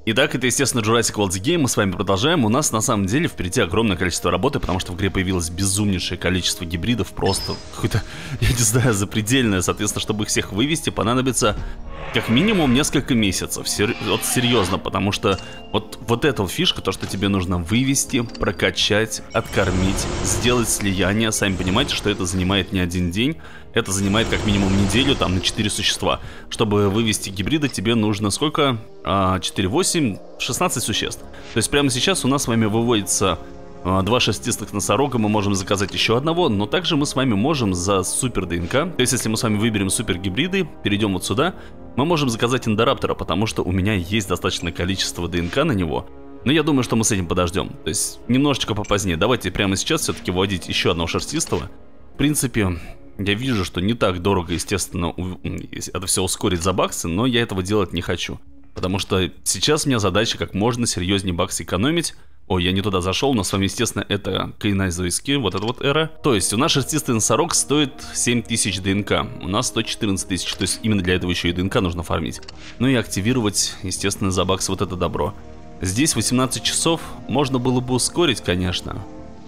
Итак, это, естественно, Jurassic World The Game, мы с вами продолжаем. У нас, на самом деле, впереди огромное количество работы, потому что в игре появилось безумнейшее количество гибридов, просто какое-то, я не знаю, запредельное. Соответственно, чтобы их всех вывести, понадобится как минимум несколько месяцев. Вот серьезно, потому что вот эта вот фишка, то, что тебе нужно вывести, прокачать, откормить, сделать слияние. Сами понимаете, что это занимает не один день. Это занимает как минимум неделю, там, на 4 существа. Чтобы вывести гибрида, тебе нужно сколько? 4, 8, 16 существ. То есть прямо сейчас у нас с вами выводится 2 шерстистых носорога, мы можем заказать еще одного, но также мы с вами можем за супер ДНК, то есть если мы с вами выберем супер гибриды, перейдем вот сюда, мы можем заказать эндораптора, потому что у меня есть достаточное количество ДНК на него. Но я думаю, что мы с этим подождем. То есть немножечко попозднее. Давайте прямо сейчас все-таки вводить еще одного шерстистого. В принципе, я вижу, что не так дорого, естественно, это все ускорить за баксы, но я этого делать не хочу. Потому что сейчас у меня задача как можно серьезнее баксы экономить. Ой, я не туда зашел, но с вами, естественно, это кайнайзовский, вот эта вот эра. То есть у нас шерстистый носорог стоит 7000 ДНК, у нас 114 тысяч, то есть именно для этого еще и ДНК нужно фармить. Ну и активировать, естественно, за баксы вот это добро. Здесь 18 часов, можно было бы ускорить, конечно,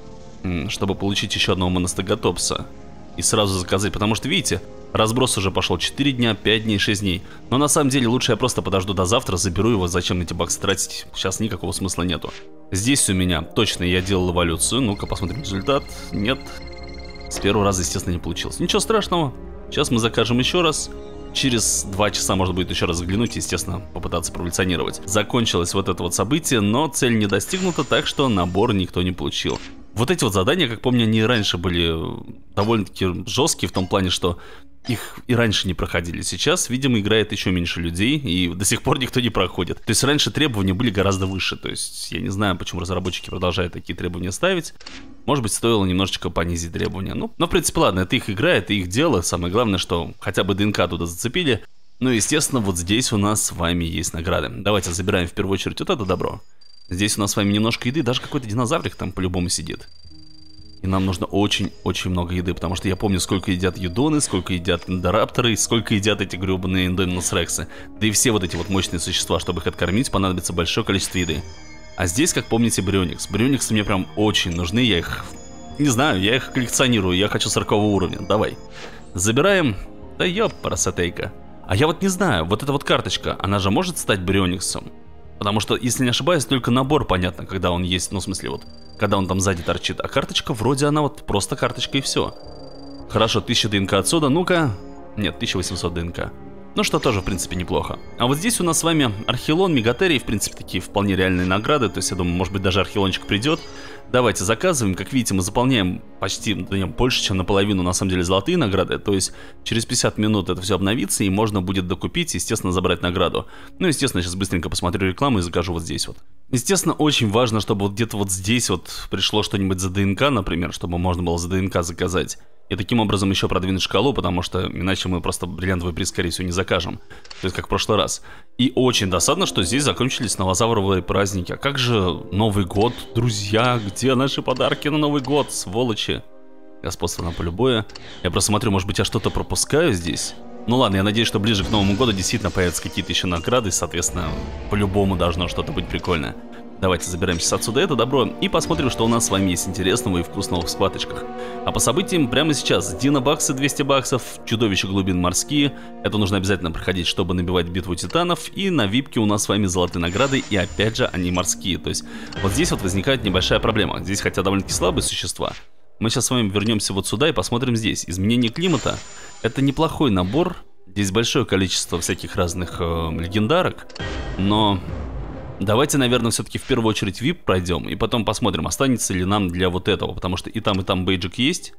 чтобы получить еще одного моностегатопса. И сразу заказать, потому что, видите, разброс уже пошел 4 дня, 5 дней, 6 дней. Но на самом деле лучше я просто подожду до завтра, заберу его, зачем эти баксы тратить, сейчас никакого смысла нету. Здесь у меня точно я делал эволюцию, ну-ка посмотрим результат, нет. С первого раза, естественно, не получилось. Ничего страшного, сейчас мы закажем еще раз. Через 2 часа можно будет еще раз заглянуть и, естественно, попытаться проволюционировать. Закончилось вот это вот событие, но цель не достигнута, так что набор никто не получил. Вот эти вот задания, как помню, они и раньше были довольно-таки жесткие в том плане, что их и раньше не проходили. Сейчас, видимо, играет еще меньше людей, и до сих пор никто не проходит. То есть раньше требования были гораздо выше. То есть я не знаю, почему разработчики продолжают такие требования ставить. Может быть, стоило немножечко понизить требования. Ну, но в принципе, ладно, это их игра, это их дело. Самое главное, что хотя бы ДНК туда зацепили. Ну, естественно, вот здесь у нас с вами есть награды. Давайте забираем в первую очередь вот это добро. Здесь у нас с вами немножко еды, даже какой-то динозаврик там по-любому сидит. И нам нужно очень-очень много еды, потому что я помню, сколько едят юдоны, сколько едят эндорапторы, сколько едят эти гребаные эндоминус рексы. Да и все вот эти вот мощные существа, чтобы их откормить, понадобится большое количество еды. А здесь, как помните, брионикс. Бриониксы мне прям очень нужны, я их... Не знаю, я их коллекционирую, я хочу 40 уровня, давай. Забираем... Да ёпарасотейка. А я вот не знаю, вот эта вот карточка, она же может стать бриониксом? Потому что, если не ошибаюсь, только набор понятно, когда он есть, ну в смысле вот, когда он там сзади торчит. А карточка, вроде она вот просто карточка и все. Хорошо, 1000 ДНК отсюда, ну-ка. Нет, 1800 ДНК. Ну что, тоже в принципе неплохо. А вот здесь у нас с вами Архилон, Мегатерий, в принципе такие вполне реальные награды. То есть я думаю, может быть даже Архилончик придет. Давайте заказываем. Как видите, мы заполняем почти, больше, чем наполовину, на самом деле, золотые награды. То есть через 50 минут это все обновится, и можно будет докупить, естественно, забрать награду. Ну, естественно, сейчас быстренько посмотрю рекламу и закажу вот здесь вот. Естественно, очень важно, чтобы вот где-то вот здесь вот пришло что-нибудь за ДНК, например, чтобы можно было за ДНК заказать. И таким образом еще продвинуть шкалу, потому что иначе мы просто бриллиантовый приз, скорее всего, не закажем. То есть как в прошлый раз. И очень досадно, что здесь закончились новозавровые праздники. А как же Новый год, друзья? Где наши подарки на Новый год, сволочи? Господство на поле боя. Я просто смотрю, может быть, я что-то пропускаю здесь? Ну ладно, я надеюсь, что ближе к Новому году действительно появятся какие-то еще награды. Соответственно, по-любому должно что-то быть прикольное. Давайте забираем сейчас отсюда это добро и посмотрим, что у нас с вами есть интересного и вкусного в схваточках. А по событиям прямо сейчас: динобаксы 200 баксов, чудовища глубин морские. Это нужно обязательно проходить, чтобы набивать битву титанов. И на випке у нас с вами золотые награды, и опять же они морские. То есть вот здесь вот возникает небольшая проблема. Здесь хотя довольно-таки слабые существа. Мы сейчас с вами вернемся вот сюда и посмотрим здесь. Изменение климата. Это неплохой набор. Здесь большое количество всяких разных легендарок. Но... давайте, наверное, все-таки в первую очередь VIP пройдем, и потом посмотрим, останется ли нам для вот этого, потому что и там бейджик есть.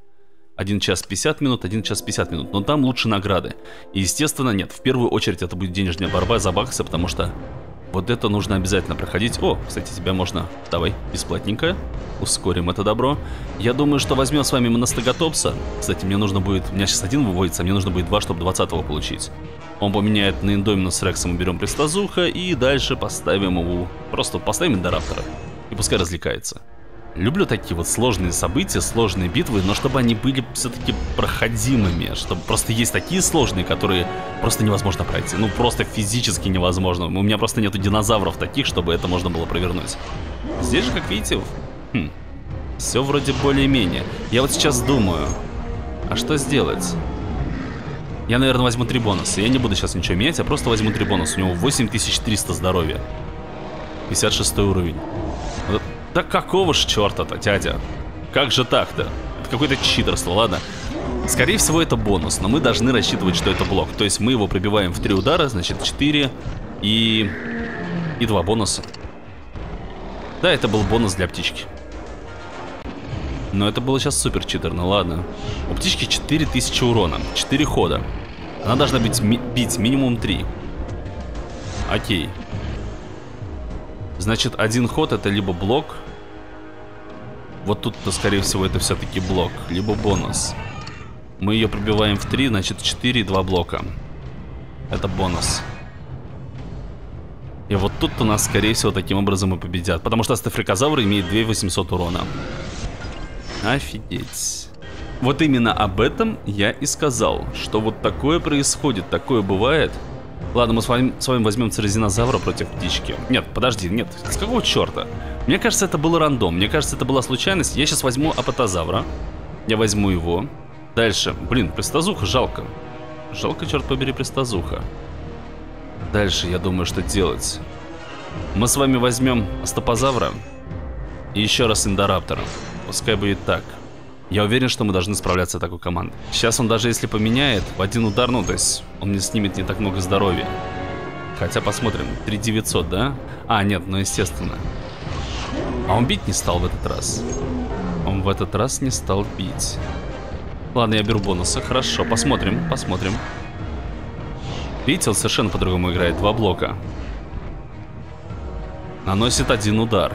1 час 50 минут, 1 час 50 минут, но там лучше награды. И, естественно, нет, в первую очередь это будет денежная борьба за баксы, потому что вот это нужно обязательно проходить. О, кстати, тебя можно, давай, бесплатненько, ускорим это добро. Я думаю, что возьмем с вами моностегатопса. Кстати, мне нужно будет, у меня сейчас 1 выводится, а мне нужно будет 2, чтобы 20-го получить. Он поменяет на эндоминус рекса, мы берем престазуха и дальше поставим его, просто поставим эндораптора и пускай развлекается. Люблю такие вот сложные события, сложные битвы, но чтобы они были все-таки проходимыми. Чтобы просто есть такие сложные, которые просто невозможно пройти. Ну, просто физически невозможно. У меня просто нету динозавров таких, чтобы это можно было провернуть. Здесь же, как видите, все вроде более-менее. Я вот сейчас думаю, а что сделать? Я, наверное, возьму 3 бонуса. Я не буду сейчас ничего менять, я просто возьму 3 бонуса. У него 8300 здоровья. 56 уровень. Да какого ж черта-то, дядя? Как же так-то? Это какое-то читерство, ладно? Скорее всего, это бонус, но мы должны рассчитывать, что это блок. То есть мы его пробиваем в 3 удара, значит 4 и 2 бонуса. Да, это был бонус для птички. Но это было сейчас супер читерно, ладно. У птички 4000 урона, 4 хода. Она должна бить минимум 3. Окей. Значит, один ход это либо блок. Вот тут-то, скорее всего, это все-таки блок. Либо бонус. Мы ее пробиваем в 3, значит 4 и 2 блока. Это бонус. И вот тут у нас, скорее всего, таким образом и победят. Потому что астафрикозавр имеет 2800 урона. Офигеть. Вот именно об этом я и сказал. Что вот такое происходит, такое бывает. Ладно, мы с вами возьмем церезинозавра против птички. Нет, подожди, нет, с какого черта? Мне кажется, это был рандом, мне кажется, это была случайность. Я сейчас возьму апатозавра. Я возьму его. Дальше, блин, пристазуха жалко. Жалко, черт побери, пристазуха. Дальше я думаю, что делать. Мы с вами возьмем астапозавра. И еще раз индораптора. Пускай будет так. Я уверен, что мы должны справляться с такой командой. Сейчас он даже если поменяет в один удар, ну то есть он мне снимет не так много здоровья. Хотя посмотрим, 3900, да? А, нет, ну естественно. А он бить не стал в этот раз. Он в этот раз не стал бить. Ладно, я беру бонусы, хорошо, посмотрим, посмотрим. Видите, он совершенно по-другому играет, 2 блока. Наносит 1 удар.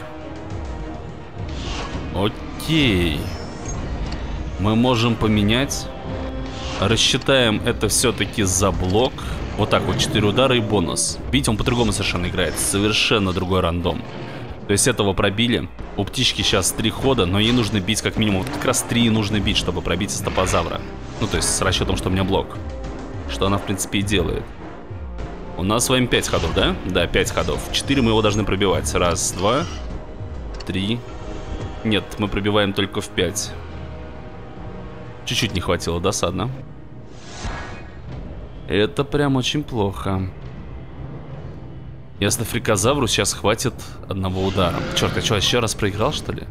Окей. Мы можем поменять. Рассчитаем это все-таки за блок. Вот так вот, 4 удара и бонус. Видите, он по-другому совершенно играет. Совершенно другой рандом. То есть этого пробили. У птички сейчас 3 хода, но ей нужно бить как минимум. Вот как раз 3 нужно бить, чтобы пробить астапозавра. Ну, то есть с расчетом, что у меня блок. Что она, в принципе, и делает. У нас с вами 5 ходов, да? Да, 5 ходов. 4 мы его должны пробивать. Раз, 2, 3. Нет, мы пробиваем только в 5. Чуть-чуть не хватило, досадно. Это прям очень плохо. И астафрикозавру сейчас хватит 1 удара. Черт, я что, еще раз проиграл, что ли?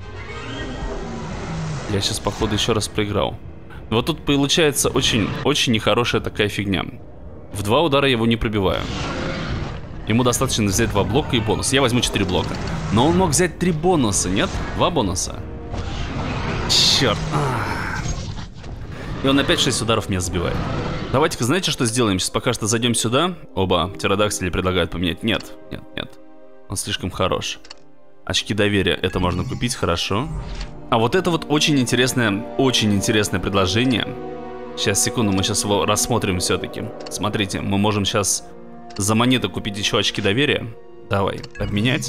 Я сейчас, походу, еще раз проиграл. Вот тут получается очень нехорошая такая фигня. В 2 удара я его не пробиваю. Ему достаточно взять 2 блока и бонус. Я возьму 4 блока. Но он мог взять 3 бонуса, нет? 2 бонуса. Черт. И он опять 6 ударов меня забивает. Давайте-ка, знаете, что сделаем? Сейчас пока что зайдем сюда. Оба, птеродактили предлагают поменять. Нет, нет, нет. Он слишком хорош. Очки доверия, это можно купить, хорошо. А вот это вот очень интересное предложение. Сейчас, секунду, мы сейчас его рассмотрим все-таки. Смотрите, мы можем сейчас за монеты купить еще очки доверия. Давай, обменять.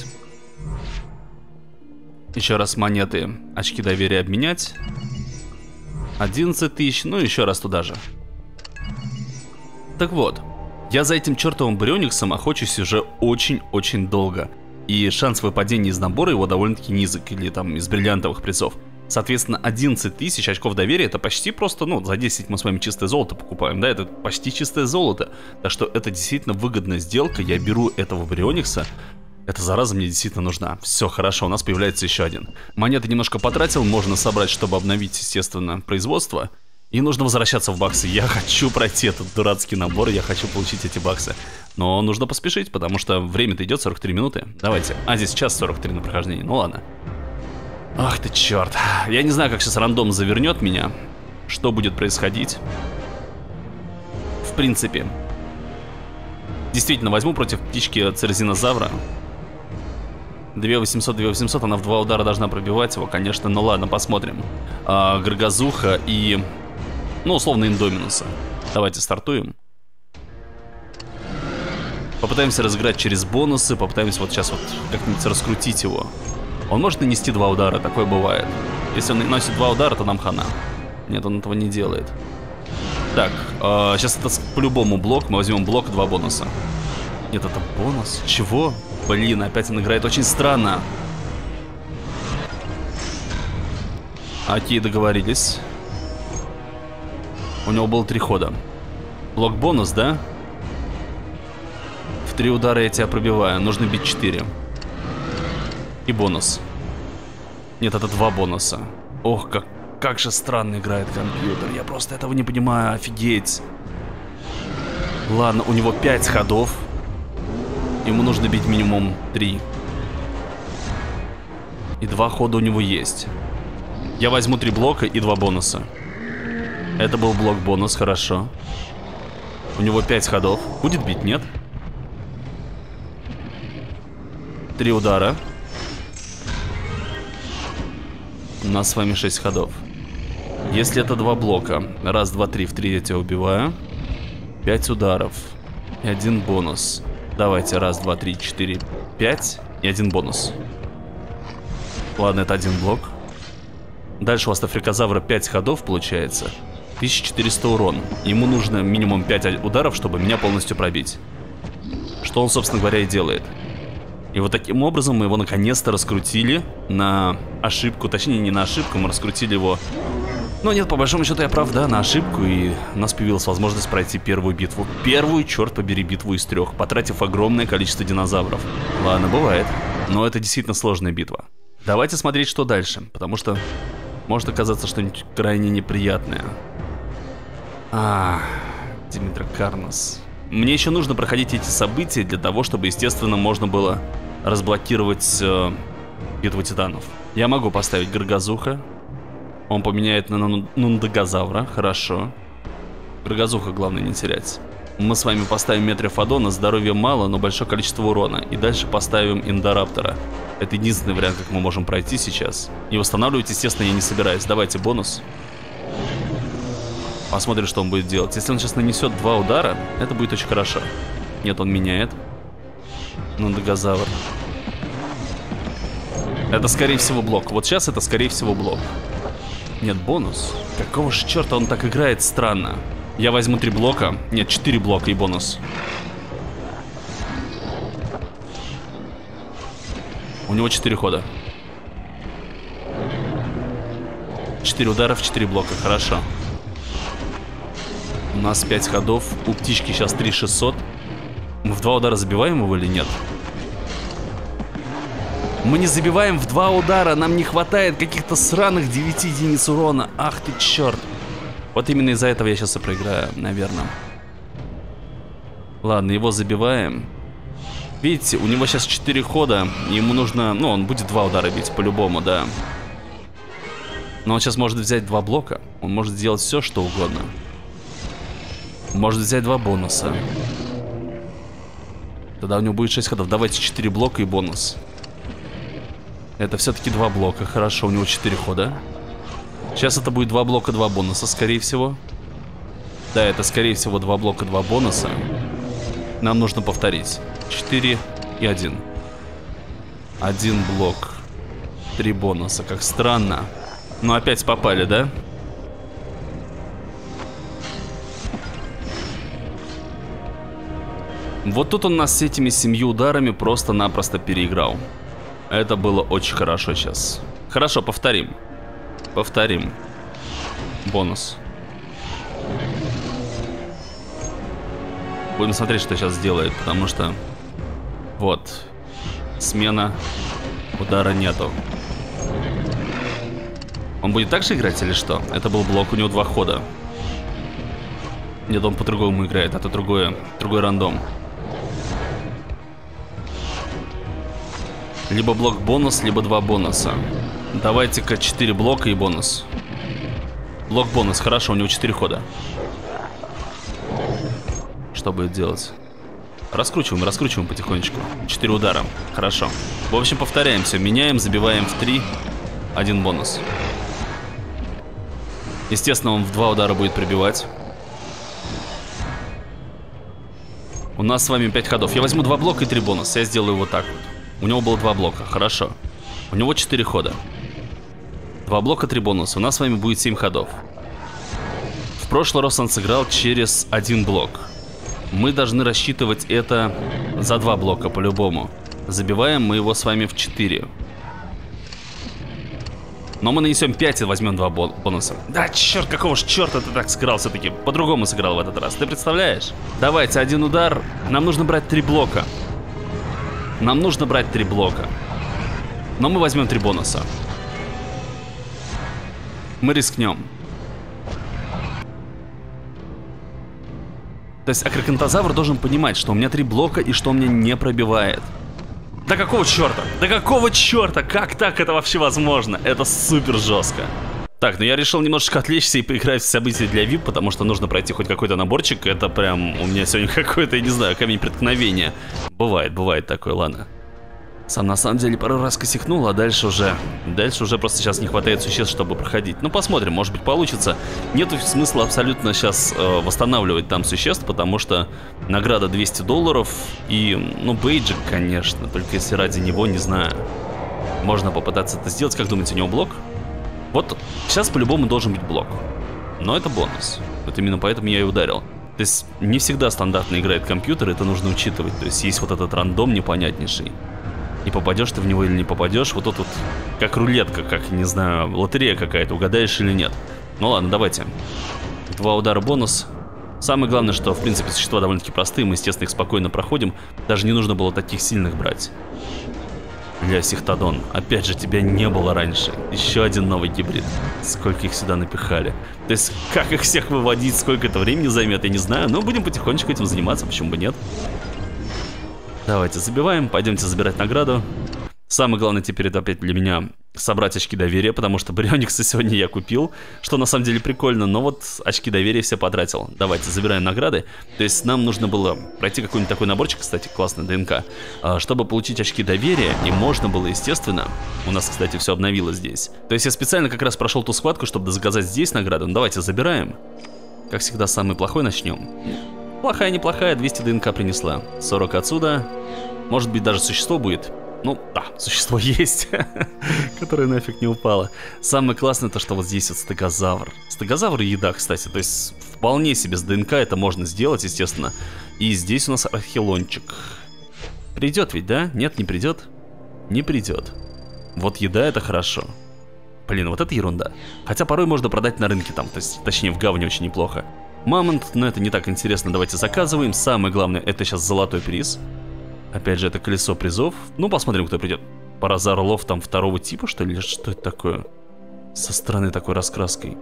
Еще раз монеты, очки доверия обменять. 11 тысяч, ну еще раз туда же. Так вот, я за этим чертовым Бриониксом охочусь уже очень-очень долго. И шанс выпадения из набора его довольно-таки низок, или там из бриллиантовых призов. Соответственно, 11 тысяч очков доверия это почти просто, ну, за 10 мы с вами чистое золото покупаем, да, это почти чистое золото. Так что это действительно выгодная сделка, я беру этого Брионикса. Эта зараза мне действительно нужна. Все, хорошо, у нас появляется еще один. Монеты немножко потратил, можно собрать, чтобы обновить, естественно, производство. И нужно возвращаться в баксы. Я хочу пройти этот дурацкий набор, я хочу получить эти баксы. Но нужно поспешить, потому что время-то идет 43 минуты. Давайте. А, здесь час 43 на прохождение, ну ладно. Ах ты черт. Я не знаю, как сейчас рандом завернет меня. Что будет происходить. В принципе. Действительно, возьму против птички церезинозавра. 2800, 2800, она в 2 удара должна пробивать его, конечно, ну ладно, посмотрим. Горгазуха и, ну, условно, Индоминуса. Давайте стартуем. Попытаемся разыграть через бонусы, попытаемся вот сейчас вот как-нибудь раскрутить его. Он может нанести 2 удара, такое бывает. Если он наносит 2 удара, то нам хана. Нет, он этого не делает. Так, сейчас это по-любому блок. Мы возьмем блок и 2 бонуса. Нет, это бонус? Чего? Блин, опять он играет очень странно. Окей, договорились. У него было 3 хода. Блок-бонус, да? В 3 удара я тебя пробиваю. Нужно бить 4. И бонус. Нет, это 2 бонуса. Ох, как же странно играет компьютер. Я просто этого не понимаю, офигеть. Ладно, у него 5 ходов. Ему нужно бить минимум 3. И 2 хода у него есть. Я возьму 3 блока и 2 бонуса. Это был блок-бонус, хорошо. У него 5 ходов. Будет бить, нет? 3 удара. У нас с вами 6 ходов. Если это 2 блока. Раз, два, три. В 3 я тебя убиваю. 5 ударов. И 1 бонус. Давайте, раз, два, три, 4, 5. И 1 бонус. Ладно, это 1 блок. Дальше у вас Африкозавра 5 ходов получается. 1400 урон. Ему нужно минимум 5 ударов, чтобы меня полностью пробить. Что он, собственно говоря, и делает. И вот таким образом мы его наконец-то раскрутили на ошибку. Точнее, не на ошибку, мы раскрутили его... Но нет, по большому счету я прав, да, на ошибку. И у нас появилась возможность пройти первую битву. Первую, черт побери, битву из 3, потратив огромное количество динозавров. Ладно, бывает. Но это действительно сложная битва. Давайте смотреть, что дальше. Потому что может оказаться что-нибудь крайне неприятное. Димитра Карнос. Мне еще нужно проходить эти события для того, чтобы, естественно, можно было разблокировать битву титанов. Я могу поставить Горгазуха. Он поменяет на Нундагозавра. Хорошо. Горгазуха главное не терять. Мы с вами поставим Метрифодона. Здоровья мало, но большое количество урона. И дальше поставим Индораптора. Это единственный вариант, как мы можем пройти сейчас. И восстанавливать, естественно, я не собираюсь. Давайте бонус. Посмотрим, что он будет делать. Если он сейчас нанесет 2 удара, это будет очень хорошо. Нет, он меняет. Нундагозавр. Это, скорее всего, блок. Вот сейчас это, скорее всего, блок. Нет, бонус. Какого же черта он так играет странно? Я возьму 3 блока. Нет, 4 блока и бонус. У него 4 хода. 4 удара в 4 блока. Хорошо. У нас 5 ходов. У птички сейчас 3600. Мы в 2 удара забиваем его или нет? Мы не забиваем в 2 удара. Нам не хватает каких-то сраных 9 единиц урона. Ах ты черт. Вот именно из-за этого я сейчас и проиграю, наверное. Ладно, его забиваем. Видите, у него сейчас 4 хода. Ему нужно... Ну, он будет 2 удара бить по-любому, да. Но он сейчас может взять 2 блока. Он может сделать все, что угодно. Может взять 2 бонуса. Тогда у него будет 6 ходов. Давайте 4 блока и бонус. Это все-таки 2 блока. Хорошо, у него 4 хода. Сейчас это будет 2 блока, 2 бонуса, скорее всего. Да, это скорее всего 2 блока, 2 бонуса. Нам нужно повторить. 4 и 1. 1 блок. 3 бонуса. Как странно. Но опять попали, да? Вот тут он нас с этими 7 ударами просто-напросто переиграл. Это было очень хорошо сейчас. Хорошо, повторим. Повторим. Бонус. Будем смотреть, что сейчас сделает, потому что... Вот. Смена. Удара нету. Он будет так же играть или что? Это был блок, у него 2 хода. Нет, он по-другому играет, это другой рандом. Либо блок бонус, либо 2 бонуса. Давайте-ка 4 блока и бонус. Блок бонус, хорошо, у него 4 хода. Что будет делать? Раскручиваем потихонечку. 4 удара, хорошо. В общем, повторяем все, меняем, забиваем в 3. 1 бонус. Естественно, он в 2 удара будет прибивать. У нас с вами 5 ходов. Я возьму 2 блока и 3 бонуса. Я сделаю вот так вот. У него было 2 блока, хорошо. У него 4 хода. 2 блока, 3 бонуса. У нас с вами будет 7 ходов. В прошлый раз он сыграл через 1 блок. Мы должны рассчитывать это за 2 блока по-любому. Забиваем мы его с вами в 4. Но мы нанесем 5 и возьмем 2 бонуса. Да, черт, какого ж черта ты так сыграл все-таки? По-другому сыграл в этот раз. Ты представляешь? Давайте, 1 удар. Нам нужно брать 3 блока. Нам нужно брать 3 блока. Но мы возьмем 3 бонуса. Мы рискнем. То есть Акрокантозавр должен понимать, что у меня 3 блока и что он меня не пробивает. Да какого черта? Да какого черта? Как так это вообще возможно? Это супер жестко. Так, ну я решил немножечко отвлечься и поиграть в события для VIP, потому что нужно пройти хоть какой-то наборчик. Это прям у меня сегодня какой-то, я не знаю, камень преткновения. Бывает такое, ладно. Сам на самом деле пару раз косякнул, а дальше уже просто сейчас не хватает существ, чтобы проходить. Ну посмотрим, может быть получится. Нету смысла абсолютно сейчас восстанавливать там существ, потому что награда $200 и, ну, бейджик, конечно, только если ради него, не знаю. Можно попытаться это сделать. Как думаете, у него блок? Вот сейчас по-любому должен быть блок. Но это бонус. Вот именно поэтому я и ударил. То есть не всегда стандартно играет компьютер, это нужно учитывать. То есть есть вот этот рандом непонятнейший. И попадешь ты в него или не попадешь, вот тут вот как рулетка, как, не знаю, лотерея какая-то, угадаешь или нет. Ну ладно, давайте. 2 удара бонус. Самое главное, что, в принципе, существа довольно-таки простые, мы, естественно, их спокойно проходим. Даже не нужно было таких сильных брать. Бля, Сихтодон, опять же, тебя не было раньше. Еще один новый гибрид. Сколько их сюда напихали. То есть, как их всех выводить, сколько это времени займет, я не знаю. Но будем потихонечку этим заниматься, почему бы нет. Давайте забиваем, пойдемте забирать награду. Самое главное теперь это опять для меня собрать очки доверия, потому что Брионикса сегодня я купил, что на самом деле прикольно, но вот очки доверия все потратил. Давайте забираем награды. То есть нам нужно было пройти какой-нибудь такой наборчик, кстати, классный ДНК, чтобы получить очки доверия, и можно было, естественно, у нас, кстати, все обновилось здесь. То есть я специально как раз прошел ту схватку, чтобы заказать здесь награду. Ну давайте забираем. Как всегда, самый плохой начнем. Плохая-неплохая, 200 ДНК принесла. 40 отсюда. Может быть, даже существо будет. Ну, да, существо есть, которое нафиг не упало. Самое классное то, что вот здесь вот стегозавр. Стегозавр и еда, кстати. То есть, вполне себе с ДНК это можно сделать, естественно. И здесь у нас архилончик. Придет ведь, да? Нет, не придет? Не придет. Вот еда это хорошо. Блин, вот это ерунда. Хотя порой можно продать на рынке там, то есть, точнее в гавне очень неплохо. Мамонт, но это не так интересно, давайте заказываем. Самое главное, это сейчас золотой приз. Опять же, это колесо призов. Ну, посмотрим, кто придет. Паразар орлов там 2-го типа, что ли? Что это такое? Со стороны такой раскраской.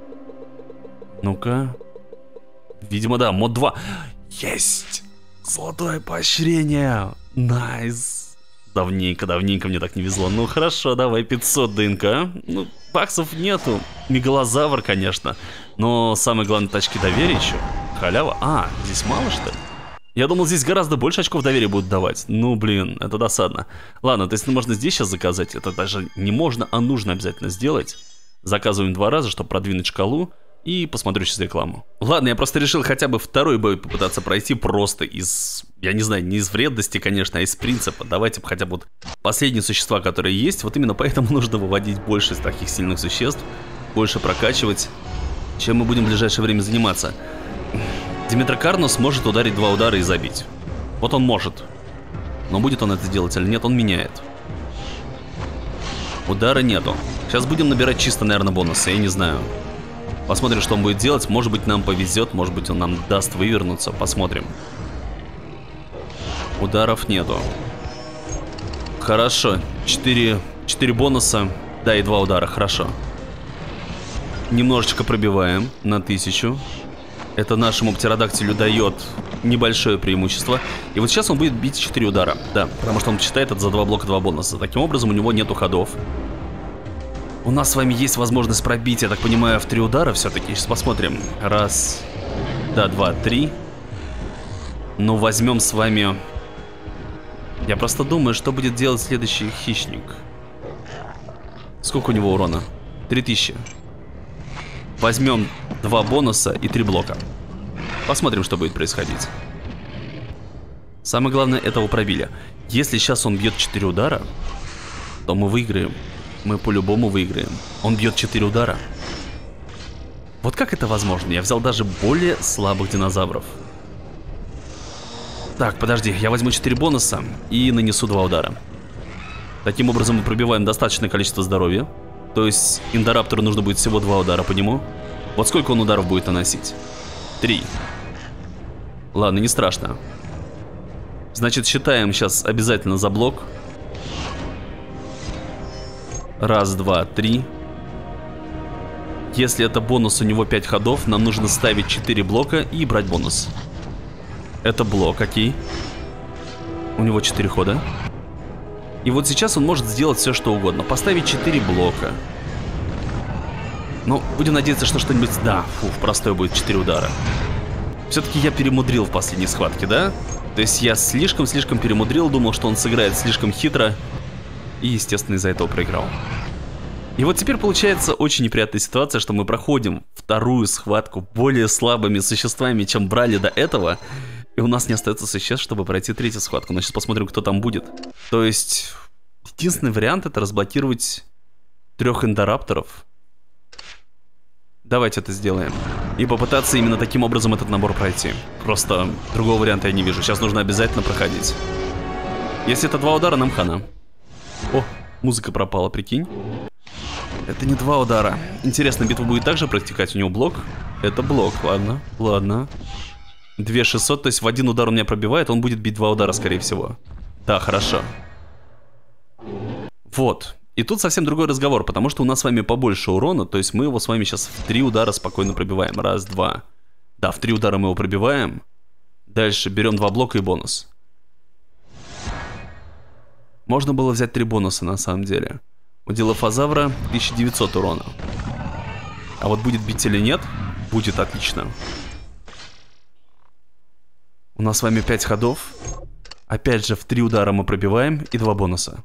Ну-ка. Видимо, да, мод 2. Есть! Золотое поощрение! Найс! Давненько мне так не везло. Ну, хорошо, давай 500 ДНК. Ну, баксов нету. Мегалозавр, конечно. Но самое главное, тачки доверия еще. Халява. А, здесь мало, что ли? Я думал, здесь гораздо больше очков доверия будут давать. Ну, блин, это досадно. Ладно, то есть можно здесь сейчас заказать. Это даже не можно, а нужно обязательно сделать. Заказываем 2 раза, чтобы продвинуть шкалу. И посмотрю сейчас рекламу. Ладно, я просто решил хотя бы второй бой попытаться пройти просто из... Я не знаю, не из вредности, конечно, а из принципа. Давайте хотя бы вот последние существа, которые есть. Вот именно поэтому нужно выводить больше из таких сильных существ. Больше прокачивать. Чем мы будем в ближайшее время заниматься. Димитрокарнус может ударить 2 удара и забить. Вот он может. Но будет он это делать или нет, он меняет. Удара нету. Сейчас будем набирать чисто, наверное, бонусы, я не знаю. Посмотрим, что он будет делать. Может быть, нам повезет, может быть, он нам даст вывернуться. Посмотрим. Ударов нету. Хорошо. 4 бонуса. Да, и 2 удара. Хорошо. Немножечко пробиваем на 1000. Это нашему птеродактилю дает небольшое преимущество. И вот сейчас он будет бить 4 удара. Да, потому что он считает это за 2 блока 2 бонуса. Таким образом, у него нету ходов. У нас с вами есть возможность пробить, я так понимаю, в 3 удара все-таки. Сейчас посмотрим. 1, да, 2, 3. Ну, возьмем с вами... Я просто думаю, что будет делать следующий хищник. Сколько у него урона? 3000. Возьмем 2 бонуса и 3 блока. Посмотрим, что будет происходить. Самое главное, этого пробили. Если сейчас он бьет 4 удара, то мы выиграем. Мы по-любому выиграем. Он бьет 4 удара. Вот как это возможно? Я взял даже более слабых динозавров. Так, подожди, я возьму 4 бонуса и нанесу 2 удара. Таким образом мы пробиваем достаточное количество здоровья. То есть Индораптору нужно будет всего 2 удара по нему. Вот сколько он ударов будет наносить? 3. Ладно, не страшно. Значит, считаем сейчас обязательно за блок. 1, 2, 3. Если это бонус, у него 5 ходов, нам нужно ставить 4 блока и брать бонус. Это блок, окей. У него 4 хода. И вот сейчас он может сделать все, что угодно. Поставить 4 блока. Ну, будем надеяться, что что-нибудь... Да, в простой будет 4 удара. Все-таки я перемудрил в последней схватке, да? То есть я слишком перемудрил, думал, что он сыграет слишком хитро. И, естественно, из-за этого проиграл. И вот теперь получается очень неприятная ситуация, что мы проходим вторую схватку более слабыми существами, чем брали до этого. И у нас не остается существ, чтобы пройти третью схватку. Но сейчас посмотрим, кто там будет. То есть, единственный вариант — это разблокировать 3 Индорапторов. Давайте это сделаем. И попытаться именно таким образом этот набор пройти. Просто другого варианта я не вижу. Сейчас нужно обязательно проходить. Если это 2 удара, нам хана. О, музыка пропала, прикинь. Это не 2 удара. Интересно, битва будет также протекать? У него блок? Это блок, ладно, ладно. 2600, то есть в 1 удар он меня пробивает, он будет бить 2 удара, скорее всего. Да, хорошо. Вот. И тут совсем другой разговор, потому что у нас с вами побольше урона, то есть мы его с вами сейчас в 3 удара спокойно пробиваем. 1, 2. Да, в 3 удара мы его пробиваем. Дальше берем 2 блока и бонус. Можно было взять 3 бонуса на самом деле. У Дилофазавра 1900 урона. А вот будет бить или нет? Будет, отлично. У нас с вами 5 ходов. Опять же в 3 удара мы пробиваем и 2 бонуса.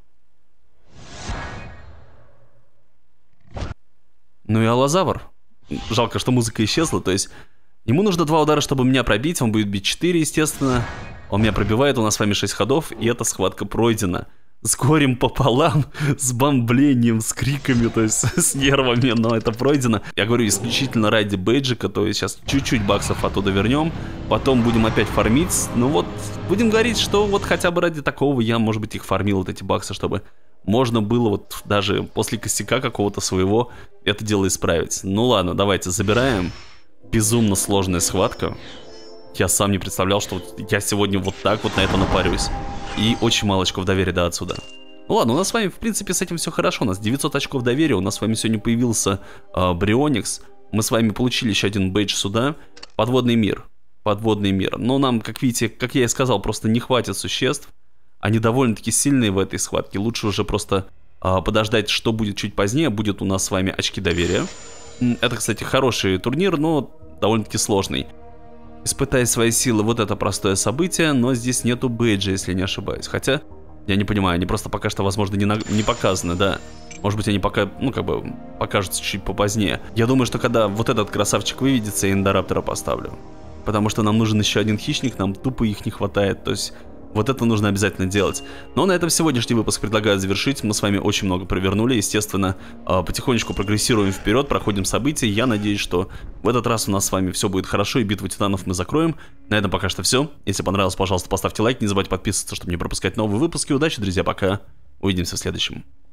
Ну и Аллозавр. Жалко, что музыка исчезла, то есть ему нужно 2 удара, чтобы меня пробить. Он будет бить 4, естественно. Он меня пробивает, у нас с вами 6 ходов, и эта схватка пройдена. С горем пополам, с бомблением, с криками, то есть с нервами, но это пройдено. Я говорю исключительно ради бейджика, то есть сейчас чуть-чуть баксов оттуда вернем, потом будем опять фармить. Ну вот, будем говорить, что вот хотя бы ради такого я, может быть, их фармил, вот эти баксы, чтобы можно было вот даже после косяка какого-то своего это дело исправить. Ну ладно, давайте забираем. Безумно сложная схватка. Я сам не представлял, что я сегодня вот так вот на это напарюсь. И очень мало очков доверия до отсюда. Ну ладно, у нас с вами, в принципе, с этим все хорошо. У нас 900 очков доверия. У нас с вами сегодня появился Брионикс. Мы с вами получили еще один бейдж сюда. Подводный мир. Подводный мир. Но нам, как видите, как я и сказал, просто не хватит существ. Они довольно-таки сильные в этой схватке. Лучше уже просто подождать, что будет чуть позднее. Будет у нас с вами очки доверия. Это, кстати, хороший турнир, но довольно-таки сложный. Испытай свои силы, вот это простое событие, но здесь нету бейджа, если не ошибаюсь. Хотя, я не понимаю, они просто пока что, возможно, не показаны, да. Может быть, они пока, ну, как бы, покажутся чуть попозднее. Я думаю, что когда вот этот красавчик выведется, я Индораптора поставлю. Потому что нам нужен еще один хищник, нам тупо их не хватает, то есть... Вот это нужно обязательно делать. Но на этом сегодняшний выпуск предлагаю завершить. Мы с вами очень много провернули. Естественно, потихонечку прогрессируем вперед, проходим события. Я надеюсь, что в этот раз у нас с вами все будет хорошо, и битву титанов мы закроем. На этом пока что все. Если понравилось, пожалуйста, поставьте лайк. Не забывайте подписываться, чтобы не пропускать новые выпуски. Удачи, друзья, пока. Увидимся в следующем.